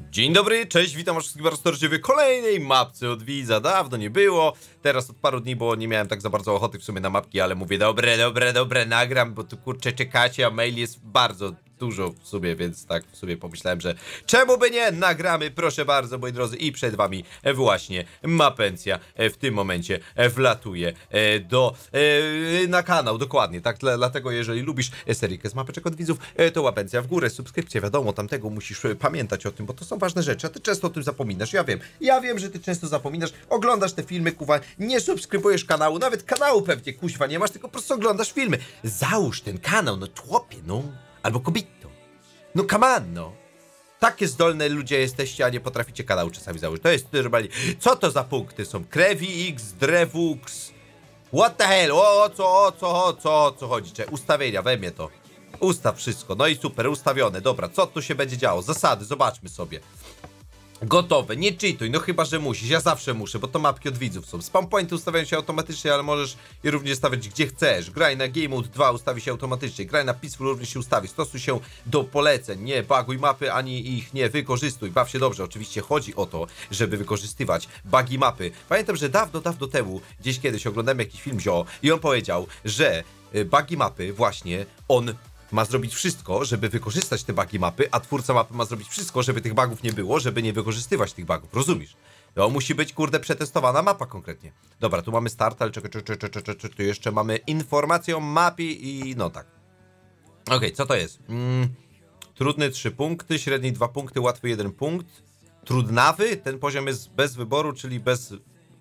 Dzień dobry, cześć, witam was wszystkich bardzo serdecznie w kolejnej mapce od widza. Dawno nie było, teraz od paru dni, bo nie miałem tak za bardzo ochoty w sumie na mapki, ale mówię, dobre, nagram, bo tu kurczę czekacie, a mail jest bardzo dużo w sumie, więc tak w sumie pomyślałem, że czemu by nie, nagramy, proszę bardzo, moi drodzy, i przed wami właśnie Mapencja w tym momencie wlatuje na kanał, dokładnie, tak, dlatego jeżeli lubisz serię z mapeczek od widzów, to łapencja w górę, subskrypcję, wiadomo, tamtego musisz pamiętać o tym, bo to są ważne rzeczy, a ty często o tym zapominasz, ja wiem, że ty często zapominasz, oglądasz te filmy, kuwa, nie subskrybujesz kanału, nawet kanału pewnie, kuźwa, nie masz, tylko po prostu oglądasz filmy, załóż ten kanał, no chłopie, no. Albo kobito. No come on, no. Takie zdolne ludzie jesteście, a nie potraficie kanału czasami założyć. To jest normalnie. Co to za punkty są? Krewi X, Drewux. What the hell? O co chodzi? Ustawienia, we mnie to. Ustaw wszystko. No i super, ustawione. Dobra, co tu się będzie działo? Zasady, zobaczmy sobie. Gotowe, nie cheatuj, no chyba, że musisz, ja zawsze muszę, bo to mapki od widzów są. Spam pointy ustawiają się automatycznie, ale możesz je również stawiać gdzie chcesz. Graj na Game Mode 2 ustawi się automatycznie, graj na Peaceful również się ustawi. Stosuj się do poleceń, nie baguj mapy, ani ich nie wykorzystuj. Baw się dobrze, oczywiście chodzi o to, żeby wykorzystywać bugi mapy. Pamiętam, że dawno temu, gdzieś kiedyś oglądałem jakiś film Zio i on powiedział, że bugi mapy właśnie on ma zrobić wszystko, żeby wykorzystać te bugi mapy, a twórca mapy ma zrobić wszystko, żeby tych bugów nie było, żeby nie wykorzystywać tych bugów, rozumiesz? To musi być, kurde, przetestowana mapa konkretnie. Dobra, tu mamy start, ale czekaj, tu jeszcze mamy informację o mapie i no tak. Okej, co to jest? Trudny 3 punkty, średni 2 punkty, łatwy 1 punkt. Trudnawy, ten poziom jest bez wyboru, czyli bez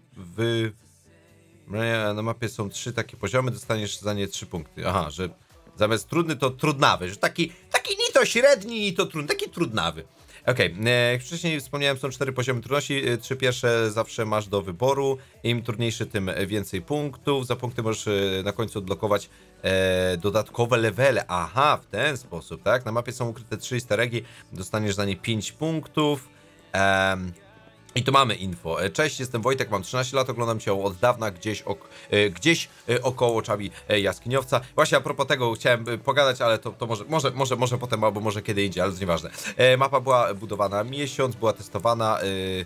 na mapie są 3 takie poziomy, dostaniesz za nie 3 punkty. Aha, że zamiast trudny to trudnawy, że taki ni to średni, ni to trudny, taki trudnawy. Okej, jak wcześniej wspomniałem, są 4 poziomy trudności, 3 pierwsze zawsze masz do wyboru, im trudniejszy, tym więcej punktów, za punkty możesz na końcu odblokować dodatkowe levele, aha, w ten sposób, tak, na mapie są ukryte 3 easter eggi, dostaniesz za nie 5 punktów, i tu mamy info. Cześć, jestem Wojtek, mam 13 lat, oglądam cię od dawna gdzieś około oczami jaskiniowca. Właśnie a propos tego chciałem pogadać, ale to może potem, albo może kiedy indziej, ale to nieważne. Mapa była budowana miesiąc, była testowana.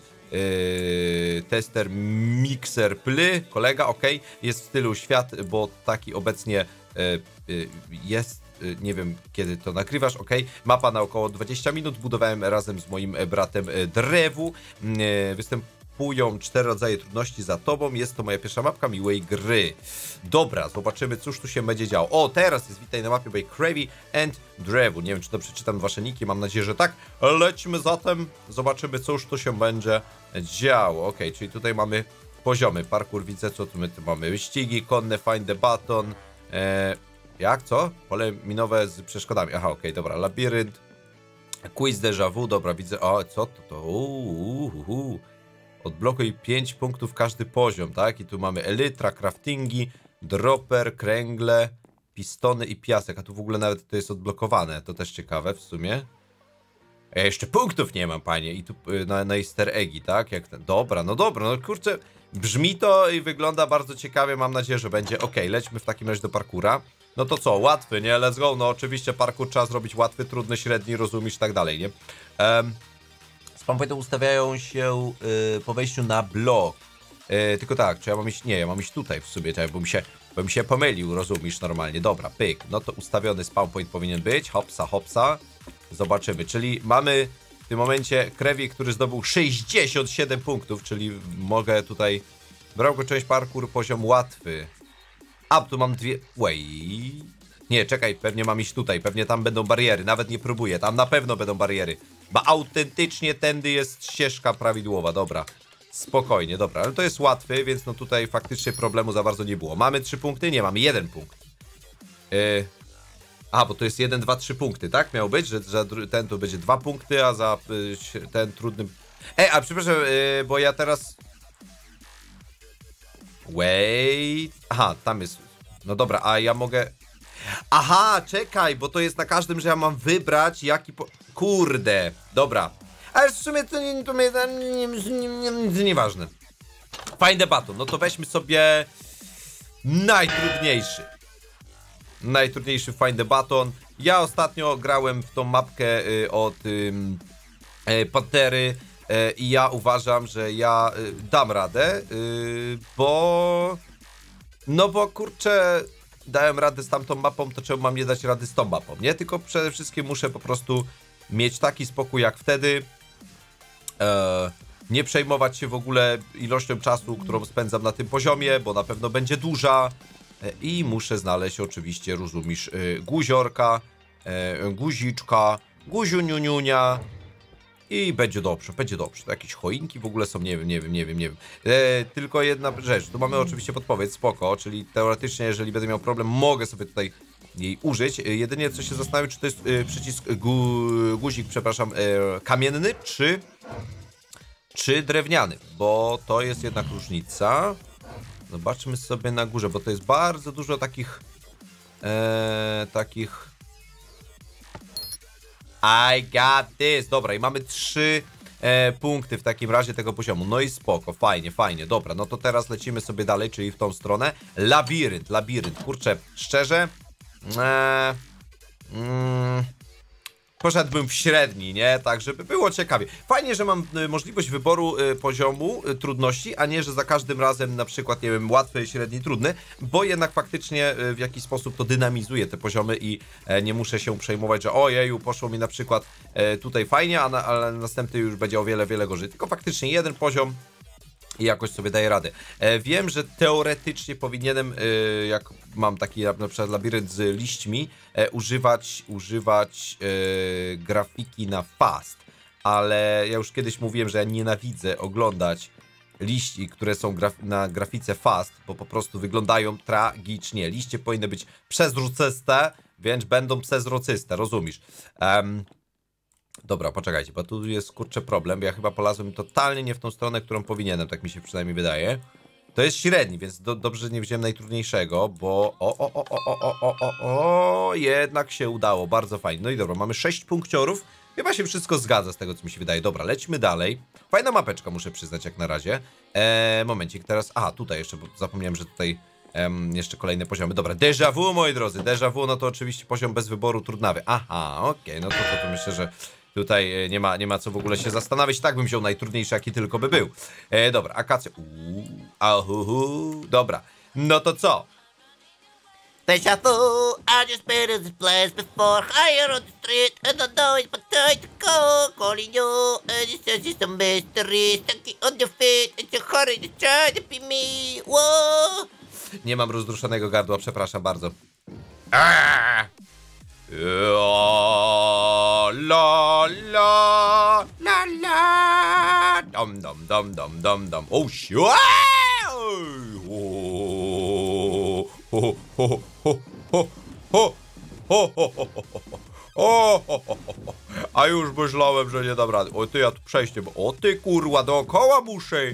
Tester Mixer Ply, kolega, ok, jest w stylu świat, bo taki obecnie jest. Nie wiem, kiedy to nagrywasz, ok. Mapa na około 20 minut, budowałem razem z moim bratem Drewu. Występują 4 rodzaje trudności za tobą, jest to moja pierwsza mapka miłej gry. Dobra, zobaczymy, cóż tu się będzie działo. O, teraz jest witaj na mapie by Krevi and Drewu. Nie wiem, czy to przeczytam wasze niki, mam nadzieję, że tak. Lećmy zatem, zobaczymy, cóż tu się będzie działo. Ok, czyli tutaj mamy poziomy, parkour, widzę, co tu my tu mamy. Wyścigi konne, find the button, jak? Co? Pole minowe z przeszkodami. Aha, okej, dobra. Labirynt. Quiz déjà vu. Dobra, widzę. O, co to? Odblokuj 5 punktów każdy poziom, tak? I tu mamy elytra, craftingi, dropper, kręgle, pistony i piasek. A tu w ogóle nawet to jest odblokowane. To też ciekawe w sumie. Ja jeszcze punktów nie mam, panie. I tu na easter eggi, tak? Jak ten. Dobra, no kurczę. Brzmi to i wygląda bardzo ciekawie. Mam nadzieję, że będzie. Okej, lećmy w takim razie do parkura. No to co, łatwy, nie? Let's go. No oczywiście parkour trzeba zrobić łatwy, trudny, średni, rozumiesz i tak dalej, nie? Spam pointy ustawiają się po wejściu na blok. Tylko tak, czy ja mam iść? Nie, ja mam iść tutaj w sumie, bo mi się pomylił, rozumiesz, normalnie. Dobra, pyk. No to ustawiony spawn point powinien być. Hopsa, hopsa. Zobaczymy, czyli mamy w tym momencie Krewi, który zdobył 67 punktów, czyli mogę tutaj... Brał go część parkour, poziom łatwy. A, tu mam dwie... Wait. Nie, czekaj, pewnie mam iść tutaj, pewnie tam będą bariery, nawet nie próbuję, tam na pewno będą bariery. Bo autentycznie tędy jest ścieżka prawidłowa, dobra. Spokojnie, dobra, ale to jest łatwy, więc no tutaj faktycznie problemu za bardzo nie było. Mamy 3 punkty? Nie, mamy 1 punkt. A, bo to jest 1, 2, 3 punkty, tak? Miał być, że ten tu będzie 2 punkty, a za ten trudny... a przepraszam, bo ja teraz... Wait. Aha, tam jest. No dobra, a ja mogę. Aha, czekaj, bo to jest na każdym, że ja mam wybrać jaki Kurde, dobra. Ale w sumie to nieważne. Find the button, no to weźmy sobie najtrudniejszy. Najtrudniejszy find the button. Ja ostatnio grałem w tą mapkę od pantery i ja uważam, że ja dam radę, bo... No bo kurczę, dałem radę z tamtą mapą, to czemu mam nie dać rady z tą mapą, nie? Tylko przede wszystkim muszę po prostu mieć taki spokój jak wtedy, nie przejmować się w ogóle ilością czasu, którą spędzam na tym poziomie, bo na pewno będzie duża i muszę znaleźć oczywiście, rozumiesz, guziorka, guziczka, guziuniuniunia i będzie dobrze, będzie dobrze. To jakieś choinki w ogóle są, nie wiem. Tylko jedna rzecz, tu mamy oczywiście podpowiedź, spoko, czyli teoretycznie, jeżeli będę miał problem, mogę sobie tutaj jej użyć. Jedynie co się zastanawiam, czy to jest przycisk, guzik, przepraszam, kamienny, czy drewniany, bo to jest jednak różnica. Zobaczmy sobie na górze, bo to jest bardzo dużo takich I got this. Dobra, i mamy 3 punkty w takim razie tego poziomu. No i spoko, fajnie, dobra. No to teraz lecimy sobie dalej, czyli w tą stronę. Labirynt. Kurczę, szczerze, poszedłbym w średni, nie? Tak, żeby było ciekawie. Fajnie, że mam możliwość wyboru poziomu trudności, a nie, że za każdym razem na przykład, nie wiem, łatwy, średni, trudny, bo jednak faktycznie w jakiś sposób to dynamizuje te poziomy i nie muszę się przejmować, że ojeju, poszło mi na przykład tutaj fajnie, ale następny już będzie o wiele gorzej. Tylko faktycznie jeden poziom i jakoś sobie daję radę. Wiem, że teoretycznie powinienem, jak mam taki na przykład labirynt z liśćmi, używać grafiki na fast, ale ja już kiedyś mówiłem, że ja nienawidzę oglądać liści, które są na grafice fast, bo po prostu wyglądają tragicznie. Liście powinny być przezroczyste, więc będą przezroczyste, rozumiesz? Dobra, poczekajcie, bo tu jest kurczę problem, bo ja chyba polazłem totalnie nie w tą stronę, którą powinienem, tak mi się przynajmniej wydaje. To jest średni, więc dobrze, że nie wziąłem najtrudniejszego, bo jednak się udało, bardzo fajnie. No i dobra, mamy 6 punkciorów, chyba się wszystko zgadza z tego, co mi się wydaje. Dobra, lećmy dalej. Fajna mapeczka, muszę przyznać, jak na razie. Momencik, teraz, tutaj jeszcze, bo zapomniałem, że tutaj jeszcze kolejne poziomy. Dobra, déjà vu, moi drodzy, déjà vu, no to oczywiście poziom bez wyboru trudnawy. Okej, no to myślę, że tutaj nie ma co w ogóle się zastanawiać. Tak bym wziął najtrudniejszy, jaki tylko by był. Dobra, akacja. Dobra, no to co? Déjà vu, I just been in this place before. Higher on the street, and I know it's my time to go. Calling you, and it says it's a mystery. Stuck on your feet, and you're hurry to try to be me. Whoa! Nie mam rozruszonego gardła, przepraszam bardzo. Dom. Oh shit! A już myślałem, że nie dam rady. O ty, ja tu przejście, bo o ty kurwa, dookoła muszę.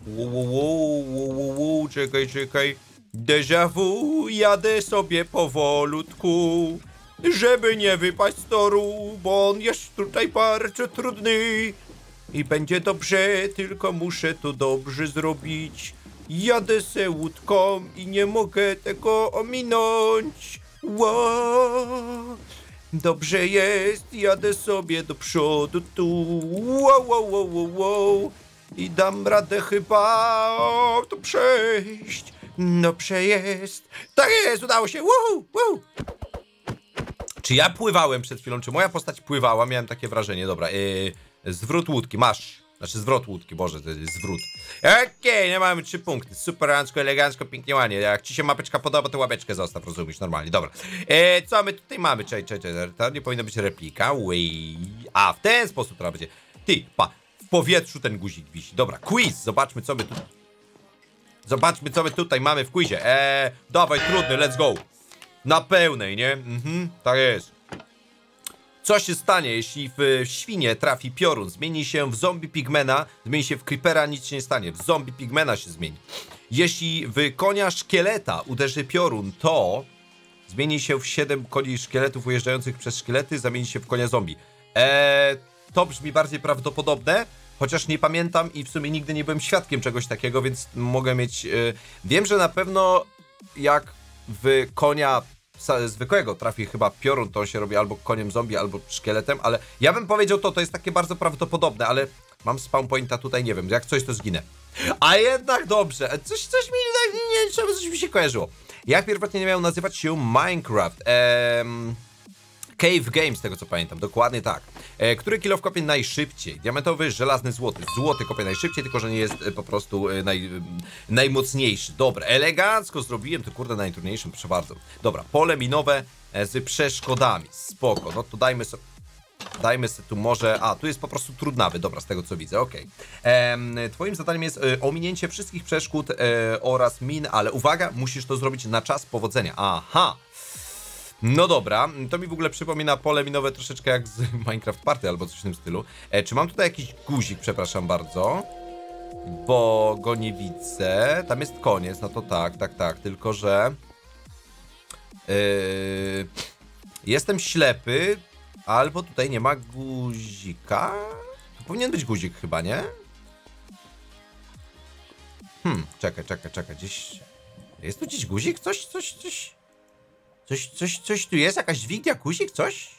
Czekaj. Déjà vu, jadę sobie powolutku, żeby nie wypaść z toru, bo on jest tutaj bardzo trudny. I będzie dobrze, tylko muszę to dobrze zrobić. Jadę se łódką i nie mogę tego ominąć. Wow. Dobrze jest, jadę sobie do przodu tu. Wow. I dam radę chyba to przejść. Dobrze jest. Tak jest, udało się. Woohoo. Czy ja pływałem przed chwilą? Czy moja postać pływała? Miałem takie wrażenie. Dobra, zwrót łódki, masz. Znaczy zwrot łódki, Boże, to jest zwrót. Okej, nie mamy 3 punkty. Superancko, elegancko, pięknie, ładnie. Jak ci się mapeczka podoba, to łapeczkę zostaw, rozumiesz, normalnie, dobra. Co my tutaj mamy? Czekaj, to nie powinna być replika. W ten sposób to będzie. Ty, w powietrzu ten guzik wisi. Dobra, quiz, zobaczmy, co my tutaj mamy w quizie. Dawaj, trudny, let's go. Na pełnej, nie? Tak jest. Co się stanie, jeśli w świnie trafi piorun? Zmieni się w zombie pigmena, zmieni się w creepera, nic się nie stanie. W zombie pigmena się zmieni. Jeśli w konia szkieleta uderzy piorun, to zmieni się w 7 koni szkieletów ujeżdżających przez szkielety, zamieni się w konia zombie. To brzmi bardziej prawdopodobne, chociaż nie pamiętam i w sumie nigdy nie byłem świadkiem czegoś takiego, więc mogę mieć... Wiem, że na pewno jak w konia zwykłego trafi chyba piorun, to on się robi albo koniem zombie, albo szkieletem, ale ja bym powiedział to jest takie bardzo prawdopodobne, ale mam spawn pointa tutaj, nie wiem, jak coś to zginę. A jednak dobrze, coś mi, nie, coś mi się kojarzyło. Jak pierwotnie nie miał nazywać się Minecraft? Cave Games, z tego co pamiętam, dokładnie tak. Który kill kopie najszybciej? Diamentowy, żelazny, złoty. Złoty kopie najszybciej, tylko że nie jest po prostu najmocniejszy. Dobra, elegancko zrobiłem to, kurde, najtrudniejszym, proszę bardzo. Dobra, pole minowe z przeszkodami. Spoko, no to dajmy sobie tu może... A, tu jest po prostu trudnawy, dobra, z tego co widzę, okej. Twoim zadaniem jest ominięcie wszystkich przeszkód oraz min, ale uwaga, musisz to zrobić na czas powodzenia. Aha! No dobra, to mi w ogóle przypomina pole minowe troszeczkę jak z Minecraft Party albo coś w tym stylu. Czy mam tutaj jakiś guzik, przepraszam bardzo? Bo go nie widzę. Tam jest koniec, no to tak, tylko że... jestem ślepy, albo tutaj nie ma guzika? Tu powinien być guzik chyba, nie? Czekaj, gdzieś... Jest tu gdzieś guzik? Coś tu jest? Jakaś dźwignia, guzik? Coś?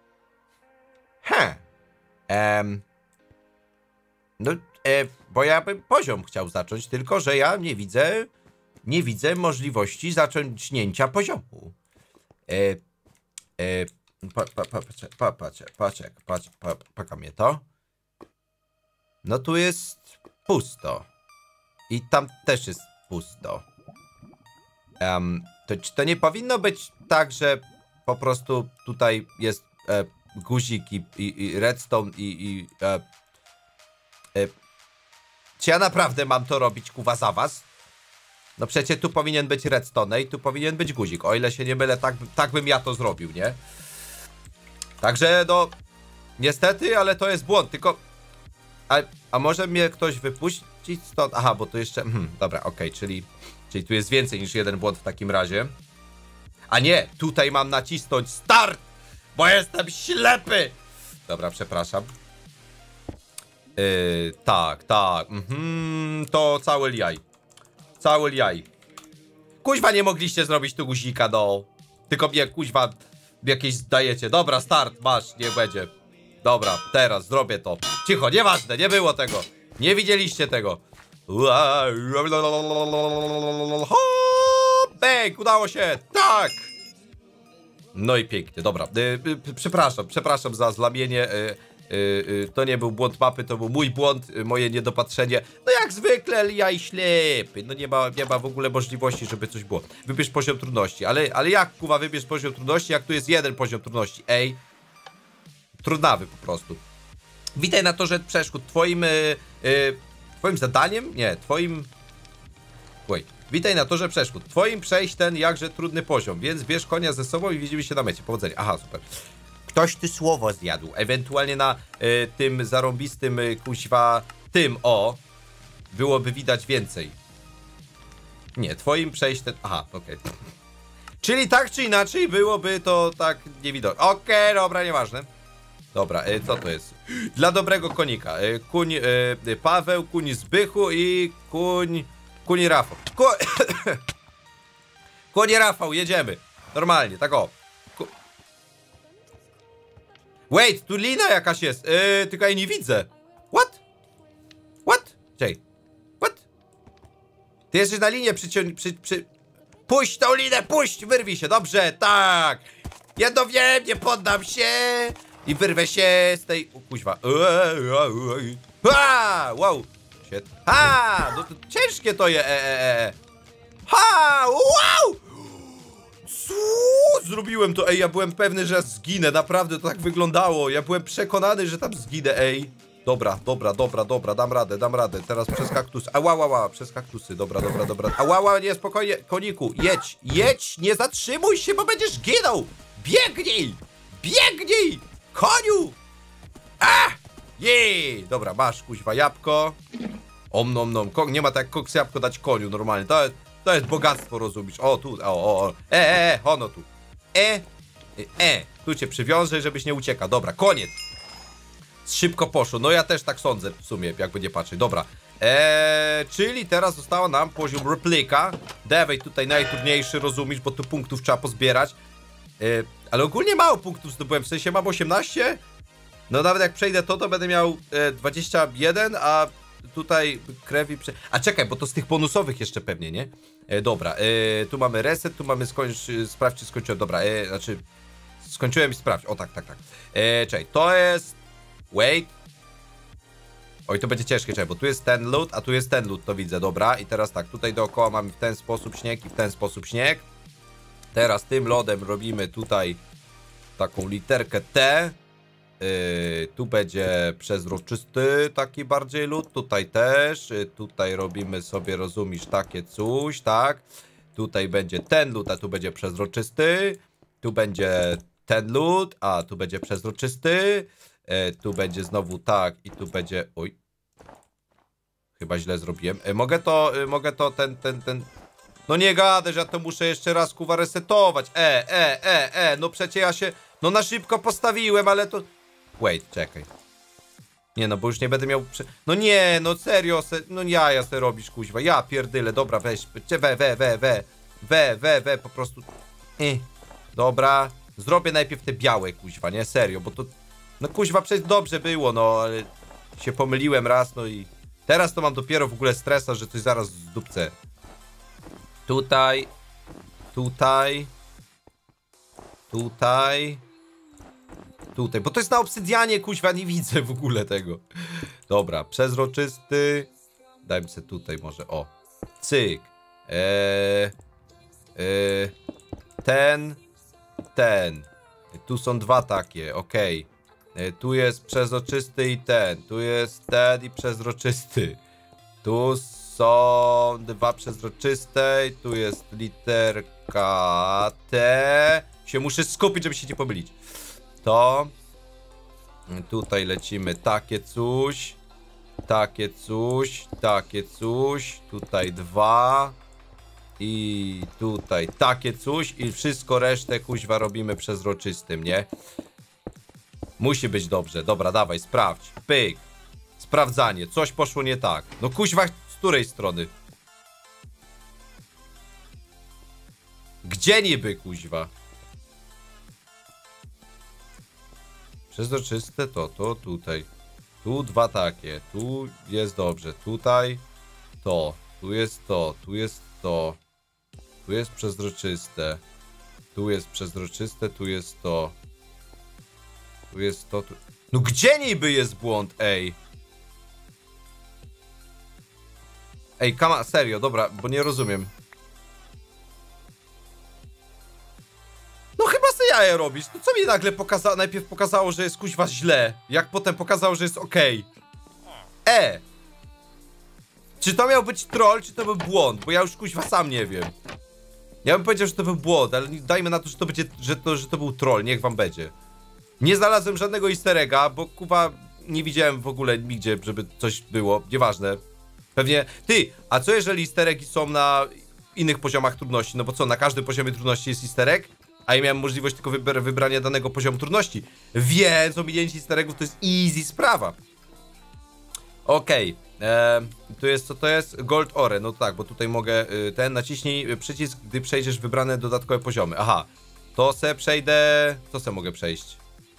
Bo ja bym poziom chciał zacząć, tylko że ja nie widzę możliwości zaczęcia poziomu. Paka mnie to. No tu jest pusto. I tam też jest pusto. To nie powinno być tak, że po prostu tutaj jest guzik i redstone czy ja naprawdę mam to robić, kuwa, za was? No przecież tu powinien być redstone i tu powinien być guzik. O ile się nie mylę, tak bym ja to zrobił, nie? Także no... Niestety, ale to jest błąd, tylko... A może mnie ktoś wypuścić stąd? Aha, bo tu jeszcze... dobra, okej, czyli tu jest więcej niż jeden błąd w takim razie. A nie, tutaj mam nacisnąć start, bo jestem ślepy. Dobra, przepraszam. Tak. To cały jaj. Cały jaj. Kuźwa, nie mogliście zrobić tu guzika, no. Tylko mnie, kuźwa, jakieś dajecie. Dobra, start, masz, niech będzie. Dobra, teraz zrobię to. Cicho, nieważne, nie było tego. Nie widzieliście tego. Bang, udało się, tak. No i pięknie, dobra. Przepraszam za zlamienie. To nie był błąd mapy, to był mój błąd, moje niedopatrzenie. No jak zwykle, ja i ślepy. No nie ma w ogóle możliwości, żeby coś było. Wybierz poziom trudności, ale jak, kuwa, wybierz poziom trudności, jak tu jest jeden poziom trudności? Ej, trudnawy po prostu. Witaj na torze przeszkód. Twoim zadaniem? Nie, twoim... Witaj na torze przeszkód. Twoim przejść ten jakże trudny poziom, więc bierz konia ze sobą i widzimy się na mecie. Powodzenia. Aha, super. Ktoś ty słowo zjadł. Ewentualnie na tym zarąbistym, kuźwa, byłoby widać więcej. Nie, twoim przejść ten... Aha, okej. Czyli tak czy inaczej byłoby to tak niewidoczne. Okej, dobra, nieważne. Dobra, co to jest? Dla dobrego konika. Kuń Paweł, kuń Zbychu i kuń Rafał. Kuń Rafał, jedziemy. Normalnie, tak o. Wait, tu lina jakaś jest. Tylko ja nie widzę. What? Czekaj. What? Ty jesteś na linie Puść tą linę, puść! Wyrwij się, dobrze, tak! Ja to wiem, nie poddam się! I wyrwę się z tej... kuźwa. Wow! Shit. No to ciężkie to jest. Wow! Co? Zrobiłem to, ej, ja byłem pewny, że zginę, naprawdę to tak wyglądało. Ja byłem przekonany, że tam zginę, ej. Dobra, dam radę. Teraz przez kaktusy. Przez kaktusy, dobra. Nie, spokojnie, koniku, jedź, nie zatrzymuj się, bo będziesz ginął. Biegnij, koniu. Jej, dobra, masz, kuźwa, jabłko. Nom. Nie ma tak jak koks jabłko dać koniu, normalnie, to jest bogactwo, rozumiesz. O, tu, ono tu. Tu cię przywiążę, żebyś nie uciekał, dobra, koniec. Szybko poszło, no ja też tak sądzę w sumie, jakby nie patrzeć, dobra. Czyli teraz została nam poziom replika. Dawaj tutaj najtrudniejszy, rozumiesz, bo tu punktów trzeba pozbierać. Ale ogólnie mało punktów zdobyłem, w sensie mam 18. No nawet jak przejdę to będę miał 21, a tutaj krewi... A czekaj, bo to z tych bonusowych jeszcze pewnie, nie? Dobra, tu mamy reset, tu mamy sprawdź czy skończyłem, dobra, znaczy... Skończyłem i sprawdź, o tak. Czekaj, to jest... Wait. Oj, to będzie ciężkie, czekaj, bo tu jest ten loot, a tu jest ten loot, to widzę, dobra. I teraz tak, tutaj dookoła mamy w ten sposób śnieg i w ten sposób śnieg. Teraz tym lodem robimy tutaj taką literkę T. Tu będzie przezroczysty taki bardziej lód, tutaj też, tutaj robimy sobie, rozumiesz, takie coś, tak, tutaj będzie ten lód, a tu będzie przezroczysty, tu będzie ten lód, a tu będzie przezroczysty, tu będzie znowu tak i tu będzie, oj, chyba źle zrobiłem, mogę to, ten, no nie gadaj, że ja to muszę jeszcze raz, kuwa, resetować, no przecież ja się, no na szybko postawiłem, ale to... Wait, czekaj. Nie no, bo już nie będę miał... No nie, no serio, no ja se robisz, kuźwa. Ja pierdyle, dobra, weź. Po prostu... Dobra. Zrobię najpierw te białe, kuźwa, nie? Serio, bo to... No kuźwa, przecież dobrze było, no, ale... Się pomyliłem raz, no i... Teraz to mam dopiero w ogóle stresa, że coś zaraz zdupcę. Tutaj... Tutaj, bo to jest na obsydianie, kuźwa, nie widzę w ogóle tego. Dobra, przezroczysty. Dajmy sobie tutaj może, o. Cyk. Ten. Tu są dwa takie, okej. Tu jest przezroczysty i ten. Tu jest ten i przezroczysty. Tu są dwa przezroczyste. Tu jest literka T. Się muszę skupić, żeby się nie pomylić. To tutaj lecimy takie coś, tutaj dwa i tutaj takie coś i wszystko resztę, kuźwa, robimy przezroczystym, nie? Musi być dobrze, dobra, dawaj, sprawdź, pyk, sprawdzanie, coś poszło nie tak, no kuźwa, z której strony? Gdzie niby, kuźwa? Przezroczyste to, tutaj. Tu dwa takie, tu jest dobrze, tutaj to, tu jest to, tu jest to. Tu jest przezroczyste. Tu jest przezroczyste, tu jest to. Tu jest to, tu... No gdzie niby jest błąd, ej? Ej, serio, dobra, bo nie rozumiem. No chyba se jaja robisz. No co mi nagle pokazało? Najpierw pokazało, że jest kuźwa źle. Jak potem pokazało, że jest okej. Czy to miał być troll, czy to był błąd? Bo ja już kuźwa sam nie wiem. Ja bym powiedział, że to był błąd, ale dajmy na to, że to będzie, że to był troll. Niech wam będzie. Nie znalazłem żadnego easter egga, bo kuwa nie widziałem w ogóle nigdzie, żeby coś było. Nieważne. Pewnie... Ty, a co jeżeli easter eggi są na innych poziomach trudności? No bo co, na każdym poziomie trudności jest easter egg? A ja miałem możliwość tylko wybrania danego poziomu trudności. Więc ominięcie easter eggów to jest easy sprawa. Okej. Tu jest, co to jest? Gold Ore, no tak, bo tutaj mogę, naciśnij przycisk, gdy przejdziesz wybrane dodatkowe poziomy. Aha, to se przejdę, co se mogę przejść?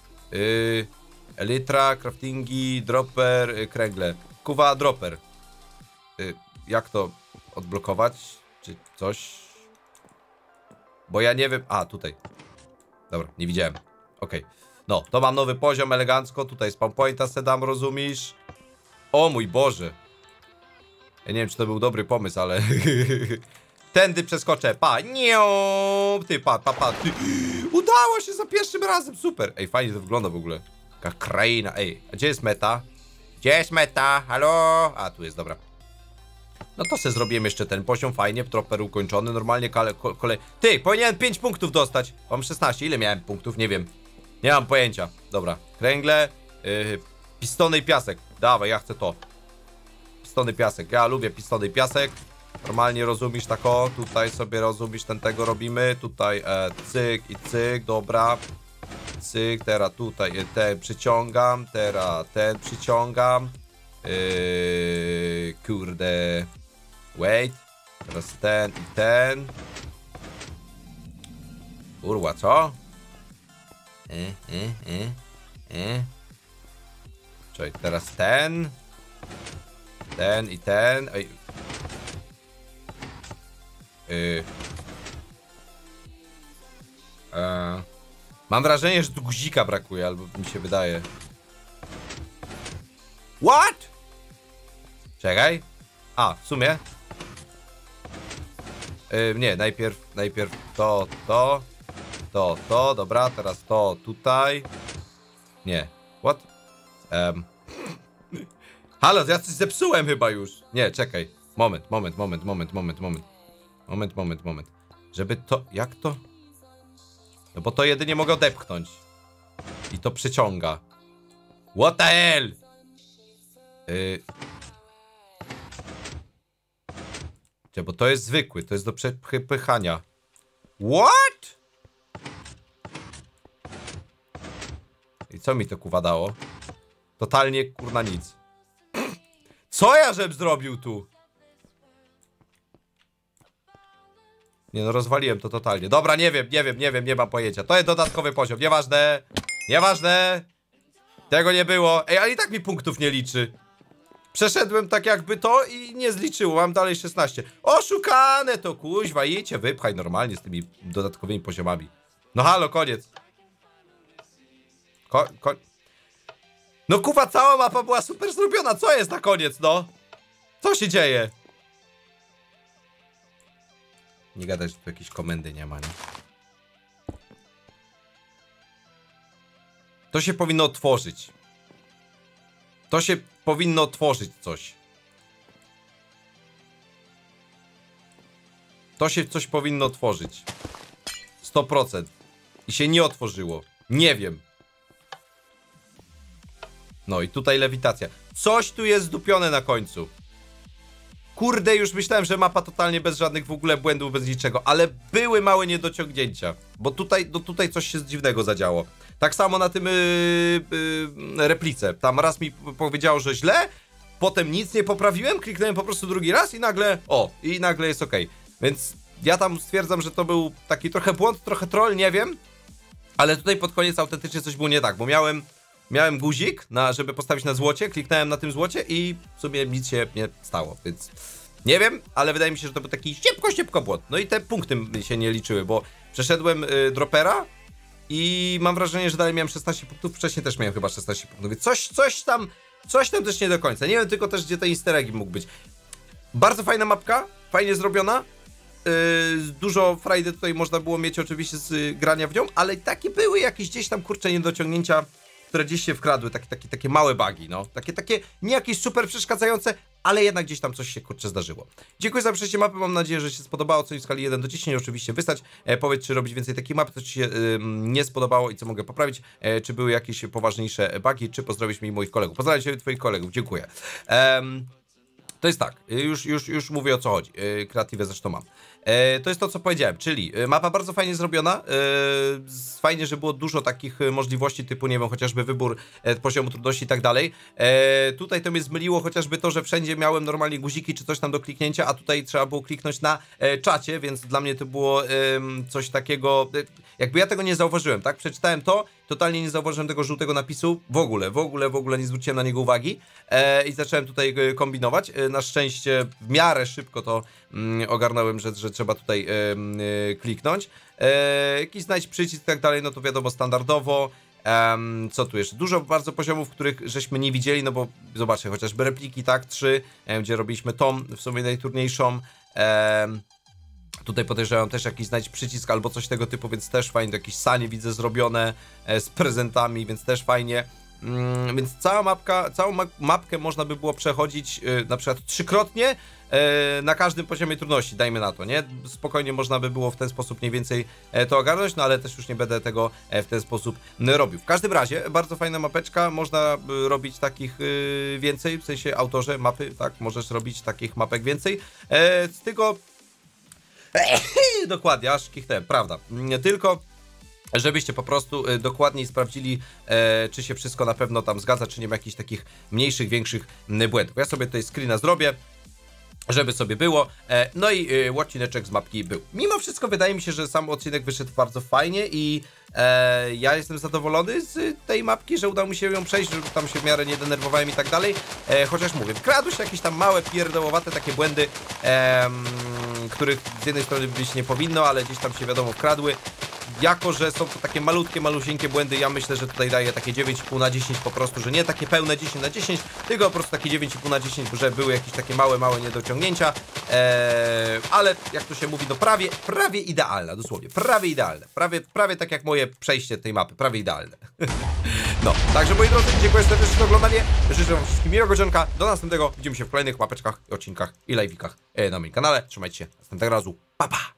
Elytra, craftingi, dropper, kręgle. Kuwa, dropper. Jak to odblokować? Czy coś? Bo ja nie wiem, a tutaj. Dobra, nie widziałem, okej. No, to mam nowy poziom, elegancko, tutaj spawn pointa se dam, rozumiesz? O mój Boże. Ja nie wiem, czy to był dobry pomysł, ale... Tędy przeskoczę, pa, nie, ty, pa, ty. Udało się za pierwszym razem, super. Ej, fajnie to wygląda w ogóle. Taka kraina, ej, a gdzie jest meta? Gdzie jest meta, halo? A, tu jest, dobra. No to se zrobiłem jeszcze ten poziom, fajnie, dropper ukończony, normalnie kolej... Ty, powinienem 5 punktów dostać. Mam 16, ile miałem punktów? Nie wiem. Nie mam pojęcia. Dobra, kręgle, pistony i piasek. Dawaj, ja chcę to. Pistony, piasek, ja lubię pistony i piasek. Normalnie rozumiesz tak o, tutaj sobie rozumiesz, tego robimy. Tutaj cyk i cyk, dobra. Cyk, teraz tutaj ten przyciągam, teraz ten przyciągam. Kurde. Wait. Teraz ten i ten. Kurwa, co? Czekaj, teraz ten i ten. Ej. Mam wrażenie, że tu guzika brakuje, albo mi się wydaje. What? Czekaj. A, w sumie. Nie, najpierw to, dobra, teraz to tutaj. Nie, what? Halo, ja coś zepsułem chyba już. Nie, czekaj, moment. Żeby to, jak to? No bo to jedynie mogę odepchnąć. I to przyciąga. What the hell? Bo to jest zwykły, to jest do przepychania. What? I co mi to kuwa dało? Totalnie kurna nic. Co ja żem zrobił tu? Nie no, rozwaliłem to totalnie. Dobra, nie wiem, nie mam pojęcia. To jest dodatkowy poziom, nieważne. Tego nie było. Ej, ale i tak mi punktów nie liczy. Przeszedłem tak jakby to i nie zliczyło, mam dalej 16. Oszukane to, kuźwa, idźcie, wypchaj normalnie z tymi dodatkowymi poziomami. No halo, koniec. No kuwa, cała mapa była super zrobiona, co jest na koniec, no? Co się dzieje? Nie gadać, że tu jakiejś komendy nie ma, nie? To się powinno otworzyć. To się powinno otworzyć coś. To się coś powinno otworzyć. 100%. I się nie otworzyło. Nie wiem. No i tutaj lewitacja. Coś tu jest zdupione na końcu. Kurde, już myślałem, że mapa totalnie bez żadnych w ogóle błędów, bez niczego. Ale były małe niedociągnięcia. Bo tutaj coś się dziwnego zadziało. Tak samo na tym replice. Tam raz mi powiedziało, że źle. Potem nic nie poprawiłem. Kliknąłem po prostu drugi raz i nagle... O, i nagle jest ok. Więc ja tam stwierdzam, że to był taki trochę błąd, trochę troll, nie wiem. Ale tutaj pod koniec autentycznie coś było nie tak, bo miałem guzik, żeby postawić na złocie, kliknąłem na tym złocie i w sumie nic się nie stało, więc nie wiem, ale wydaje mi się, że to był taki szybko błąd. No i te punkty się nie liczyły, bo przeszedłem dropera i mam wrażenie, że dalej miałem 16 punktów, wcześniej też miałem chyba 16 punktów, więc coś tam też nie do końca. Nie wiem tylko też, gdzie te easter eggi mógł być. Bardzo fajna mapka, fajnie zrobiona. Dużo frajdy tutaj można było mieć oczywiście z grania w nią, ale takie były jakieś gdzieś tam kurcze niedociągnięcia, które gdzieś się wkradły, takie małe bugi, no. Takie nie jakieś super przeszkadzające, ale jednak gdzieś tam coś się kurczę zdarzyło. Dziękuję za przejście mapy, mam nadzieję, że się spodobało, coś w skali 1 do 10, oczywiście wystać. Powiedz, czy robić więcej takich map, co ci się nie spodobało i co mogę poprawić, czy były jakieś poważniejsze bugi, czy pozdrowić mi moich kolegów. Pozdrawiam cię, twoich kolegów, dziękuję. To jest tak, już mówię o co chodzi, kreatywę zresztą mam. To jest to, co powiedziałem, czyli mapa bardzo fajnie zrobiona, fajnie, że było dużo takich możliwości typu, nie wiem, chociażby wybór poziomu trudności i tak dalej. Tutaj to mnie zmyliło chociażby to, że wszędzie miałem normalnie guziki czy coś tam do kliknięcia, a tutaj trzeba było kliknąć na czacie, więc dla mnie to było coś takiego, jakby ja tego nie zauważyłem, tak? Przeczytałem to, totalnie nie zauważyłem tego żółtego napisu, w ogóle nie zwróciłem na niego uwagi i zacząłem tutaj kombinować. Na szczęście w miarę szybko to ogarnąłem, że trzeba tutaj kliknąć. Jakiś znajdź przycisk i tak dalej, no to wiadomo standardowo. Co tu jeszcze? Dużo bardzo poziomów, których żeśmy nie widzieli, no bo zobaczcie, chociażby repliki, tak, 3, gdzie robiliśmy tą, w sumie najtrudniejszą. Tutaj podejrzewam też jakiś znajdź przycisk albo coś tego typu, więc też fajnie, jakieś sanie widzę zrobione z prezentami, więc też fajnie. Więc całą mapkę można by było przechodzić na przykład 3-krotnie na każdym poziomie trudności, dajmy na to, nie? Spokojnie można by było w ten sposób mniej więcej to ogarnąć, no ale też już nie będę tego w ten sposób robił. W każdym razie, bardzo fajna mapeczka, można robić takich więcej, w sensie autorze mapy, tak? Możesz robić takich mapek więcej. Z tego... Dokładnie, aż kichnąłem, prawda. Tylko... żebyście po prostu dokładniej sprawdzili, czy się wszystko na pewno tam zgadza, czy nie ma jakichś takich mniejszych, większych błędów. Ja sobie tutaj screena zrobię. żeby sobie było, no i odcineczek z mapki był. Mimo wszystko wydaje mi się, że sam odcinek wyszedł bardzo fajnie i ja jestem zadowolony z tej mapki, że udało mi się ją przejść, że tam się w miarę nie denerwowałem i tak dalej, chociaż mówię, wkradły się jakieś tam małe, pierdołowate takie błędy, których z jednej strony być nie powinno, ale gdzieś tam się wiadomo wkradły. Jako że są to takie malutkie, malusieńkie błędy, ja myślę, że tutaj daję takie 9,5 na 10 po prostu, że nie takie pełne 10 na 10, tylko po prostu takie 9,5 na 10, że były jakieś takie małe niedociągnięcia, ale jak to się mówi, no prawie idealna, dosłownie, prawie idealne, prawie tak jak moje przejście tej mapy, prawie idealne. No, także moi drodzy, dziękuję serdecznie za oglądanie, życzę wam wszystkim miłego dzionka, do następnego, widzimy się w kolejnych mapeczkach, odcinkach i live'ikach na moim kanale, trzymajcie się, następnego razu, pa pa!